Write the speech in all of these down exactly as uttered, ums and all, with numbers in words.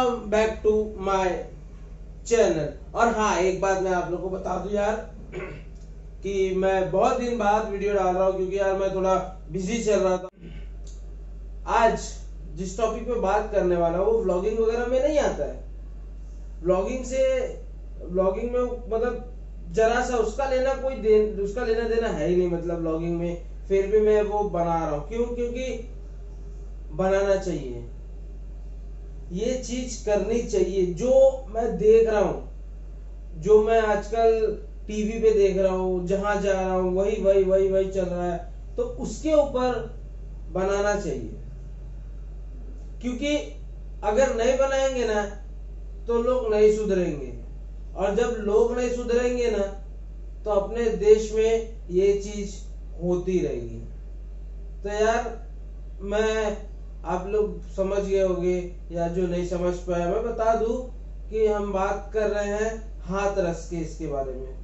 Welcome back to my channel. और हाँ, एक बात मैं आप लोगों को बता दूं यार कि मैं बहुत दिन बाद वीडियो डाल रहा हूँ क्योंकि यार मैं थोड़ा बिजी चल रहा था। आज जिस टॉपिक पे बात करने वाला हूँ वो व्लॉगिंग वगैरह में नहीं आता है। व्लॉगिंग से व्लॉगिंग में मतलब जरा सा उसका लेना कोई दे, उसका लेना देना है ही नहीं। मतलब व्लॉगिंग में फिर भी मैं वो बना रहा हूँ। क्यों? क्योंकि बनाना चाहिए, ये चीज करनी चाहिए। जो मैं देख रहा हूँ, जो मैं आजकल टीवी पे देख रहा हूँ, जहां जा रहा हूँ वही वही वही वही चल रहा है, तो उसके ऊपर बनाना चाहिए। क्योंकि अगर नहीं बनाएंगे ना तो लोग नहीं सुधरेंगे, और जब लोग नहीं सुधरेंगे ना तो अपने देश में ये चीज होती रहेगी। तो यार मैं, आप लोग समझ गए होंगे या जो नहीं समझ पाया मैं बता दूं कि हम बात कर रहे हैं हाथरस के इसके बारे में।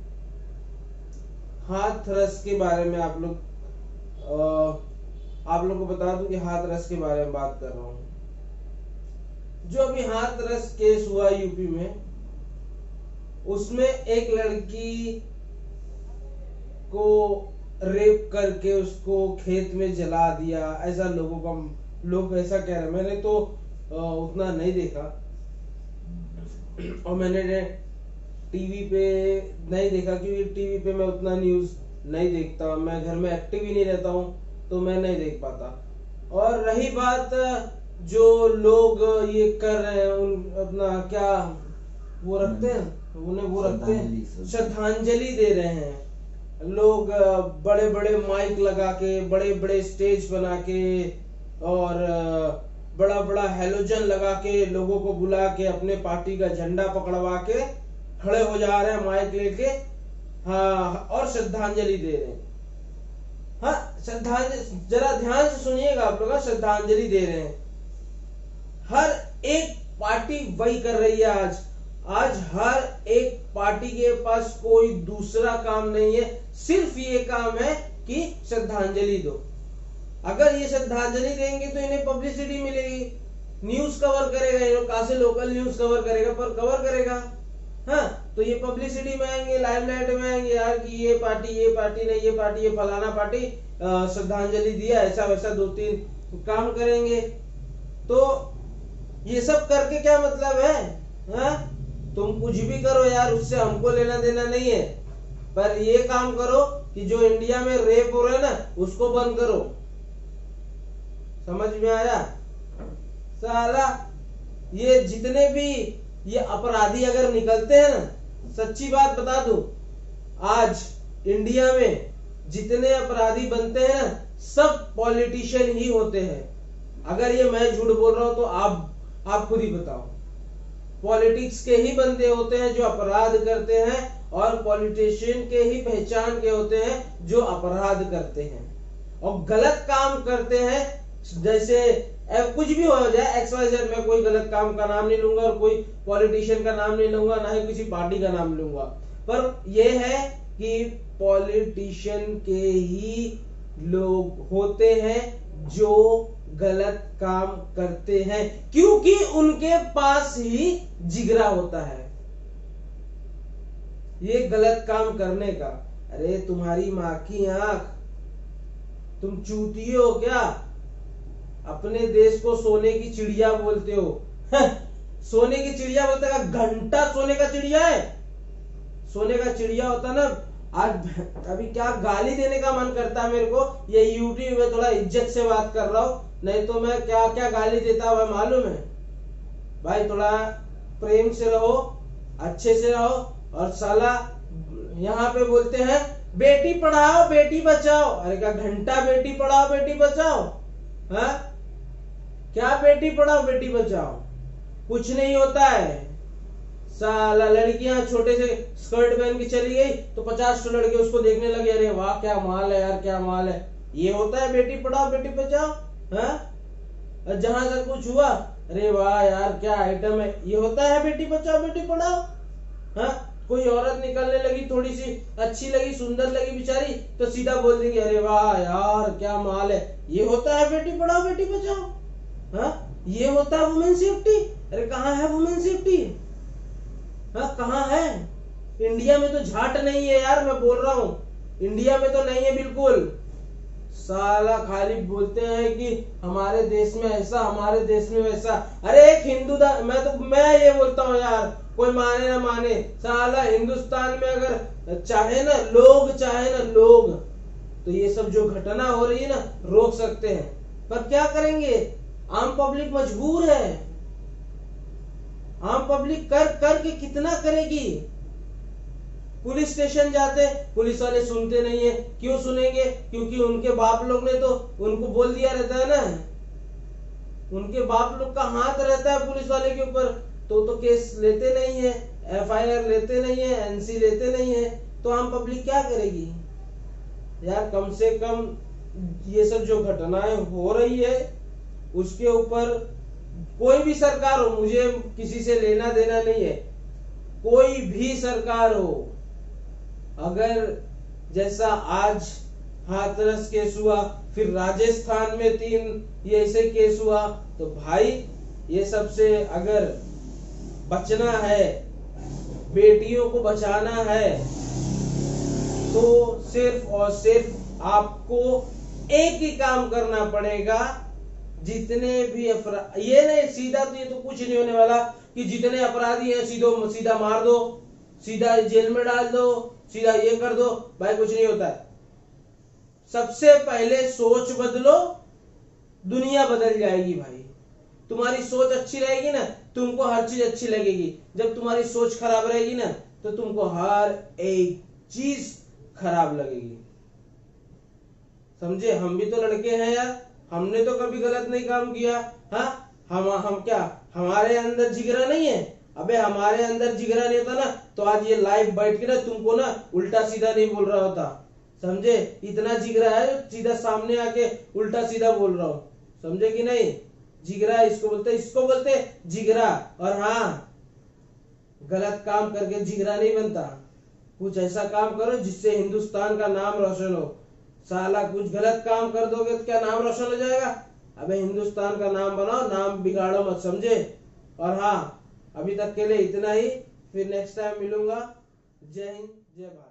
हाथरस के बारे में आप लोग आप लोग को बता दूं कि हाथरस के बारे में बात कर रहा हूं। जो अभी हाथरस केस हुआ यूपी में, उसमें एक लड़की को रेप करके उसको खेत में जला दिया, ऐसा लोगों का लोग ऐसा कह रहे हैं। मैंने तो उतना नहीं देखा और मैंने टीवी पे नहीं देखा क्योंकि टीवी पे मैं उतना न्यूज नहीं देखता। मैं घर में एक्टिव ही नहीं रहता हूँ तो मैं नहीं देख पाता। और रही बात जो लोग ये कर रहे हैं, उन अपना क्या वो रखते हैं, उन्हें वो रखते हैं श्रद्धांजलि दे रहे हैं। लोग बड़े बड़े माइक लगा के, बड़े बड़े स्टेज बना के और बड़ा बड़ा हेलोजन लगा के लोगों को बुला के अपने पार्टी का झंडा पकड़वा के खड़े हो जा रहे हैं माइक लेके। हाँ, और श्रद्धांजलि दे रहे हैं। हाँ, श्रद्धांजलि जरा ध्यान से सुनिएगा आप लोग, श्रद्धांजलि दे रहे हैं। हर एक पार्टी वही कर रही है आज आज हर एक पार्टी के पास कोई दूसरा काम नहीं है, सिर्फ ये काम है कि श्रद्धांजलि दो। अगर ये श्रद्धांजलि देंगे तो इन्हें पब्लिसिटी मिलेगी, न्यूज कवर करेगा, ये कहां से लोकल न्यूज कवर करेगा पर कवर करेगा। हाँ, तो ये पब्लिसिटी में आएंगे, लाइमलाइट में आएंगे यार कि ये पार्टी ये पार्टी नहीं, ये पार्टी ये फलाना पार्टी श्रद्धांजलि दिया, ऐसा वैसा दो तीन काम करेंगे। तो ये सब करके क्या मतलब है? हाँ, तुम कुछ भी करो यार, उससे हमको लेना देना नहीं है, पर ये काम करो कि जो इंडिया में रेप हो रहा है ना उसको बंद करो। समझ में आया? साला ये जितने भी ये अपराधी अगर निकलते हैं ना, सच्ची बात बता दो, आज इंडिया में जितने अपराधी बनते हैं ना सब पॉलिटिशियन ही होते हैं। अगर ये मैं झूठ बोल रहा हूं तो आप आप खुद ही बताओ। पॉलिटिक्स के ही बंदे होते हैं जो अपराध करते हैं, और पॉलिटिशियन के ही पहचान के होते हैं जो अपराध करते हैं और गलत काम करते हैं। जैसे कुछ भी हो जाए, एक्स वाई जेड, मैं कोई गलत काम का नाम नहीं लूंगा और कोई पॉलिटिशियन का नाम नहीं लूंगा, ना ही किसी पार्टी का नाम लूंगा, पर यह है कि पॉलिटिशियन के ही लोग होते हैं जो गलत काम करते हैं, क्योंकि उनके पास ही जिगरा होता है ये गलत काम करने का। अरे तुम्हारी माँ की आंख, तुम चूतिए हो क्या? अपने देश को सोने की चिड़िया बोलते हो। सोने की चिड़िया बोलते हैं? घंटा सोने का चिड़िया है? सोने का चिड़िया होता ना। आज अभी क्या गाली देने का मन करता है मेरे को, ये यूट्यूब में थोड़ा इज्जत से बात कर रहा हूं, नहीं तो मैं क्या क्या गाली देता हुआ मालूम है भाई। थोड़ा प्रेम से रहो, अच्छे से रहो। और साला यहाँ पे बोलते हैं बेटी पढ़ाओ बेटी बचाओ। अरे क्या घंटा बेटी पढ़ाओ बेटी बचाओ? हाँ, क्या बेटी पढ़ाओ बेटी बचाओ? कुछ नहीं होता है। साला लड़कियां छोटे से स्कर्ट पहन के चली गई तो पचास सौ लड़के उसको देखने लगे, अरे वाह क्या माल है यार, क्या माल है। ये होता है बेटी पढ़ाओ बेटी बचाओ? हाँ, जहां तक कुछ हुआ, अरे वाह यार क्या आइटम है, ये होता है बेटी बचाओ बेटी पढ़ाओ? हाँ, कोई औरत निकलने लगी, थोड़ी सी अच्छी लगी, सुंदर लगी बेचारी, तो सीधा बोल देंगे अरे वाह यार क्या माल है। ये होता है बेटी पढ़ाओ बेटी बचाओ? हाँ, ये होता है वुमेन सेफ्टी? अरे कहाँ है वुमेन सेफ्टी? हाँ कहाँ है? इंडिया में तो झाट नहीं है यार, मैं बोल रहा हूँ इंडिया में तो नहीं है बिल्कुल। साला खाली बोलते हैं कि हमारे देश में ऐसा, हमारे देश में वैसा। अरे एक हिंदू दा, मैं तो मैं ये बोलता हूँ यार, कोई माने ना माने, साला हिंदुस्तान में अगर चाहे ना लोग, चाहे ना लोग, तो ये सब जो घटना हो रही है ना रोक सकते हैं। पर क्या करेंगे? आम पब्लिक मजबूर है। आम पब्लिक कर कर के कितना करेगी? पुलिस स्टेशन जाते, पुलिस वाले सुनते नहीं है। क्यों सुनेंगे? क्योंकि उनके बाप लोग ने तो उनको बोल दिया रहता है ना, उनके बाप लोग का हाथ रहता है पुलिस वाले के ऊपर, तो तो केस लेते नहीं है, एफ आई आर लेते नहीं है, एन सी लेते नहीं है। तो आम पब्लिक क्या करेगी यार? कम से कम ये सब जो घटनाएं हो रही है उसके ऊपर कोई भी सरकार हो, मुझे किसी से लेना देना नहीं है, कोई भी सरकार हो, अगर जैसा आज हाथरस केस हुआ, फिर राजस्थान में तीन ये ऐसे केस हुआ, तो भाई ये सबसे अगर बचना है, बेटियों को बचाना है, तो सिर्फ और सिर्फ आपको एक ही काम करना पड़ेगा। जितने भी अपराध, ये नहीं सीधा तो ये तो कुछ नहीं होने वाला कि जितने अपराधी हैं सीधो सीधा मार दो, सीधा जेल में डाल दो, सीधा ये कर दो, भाई कुछ नहीं होता है। सबसे पहले सोच बदलो, दुनिया बदल जाएगी भाई। तुम्हारी सोच अच्छी रहेगी ना, तुमको हर चीज अच्छी लगेगी। जब तुम्हारी सोच खराब रहेगी ना, तो तुमको हर एक चीज खराब लगेगी। समझे? हम भी तो लड़के हैं यार, हमने तो कभी गलत नहीं काम किया। हाँ हम हम क्या हमारे अंदर जिगरा नहीं है? अबे हमारे अंदर जिगरा नहीं होता ना, तो आज ये लाइव बैठ के ना तुमको ना उल्टा सीधा नहीं बोल रहा होता। समझे? इतना जिगरा है सीधा सामने आके उल्टा सीधा बोल रहा हूं। समझे कि नहीं? जिगरा इसको बोलते, इसको बोलते जिगरा। और हाँ, गलत काम करके जिगरा नहीं बनता। कुछ ऐसा काम करो जिससे हिंदुस्तान का नाम रोशन हो। साला कुछ गलत काम कर दोगे तो क्या नाम रोशन हो जाएगा? अबे हिंदुस्तान का नाम बनाओ, नाम बिगाड़ो मत। समझे? और हाँ, अभी तक के लिए इतना ही, फिर नेक्स्ट टाइम मिलूंगा। जय हिंद, जय भारत।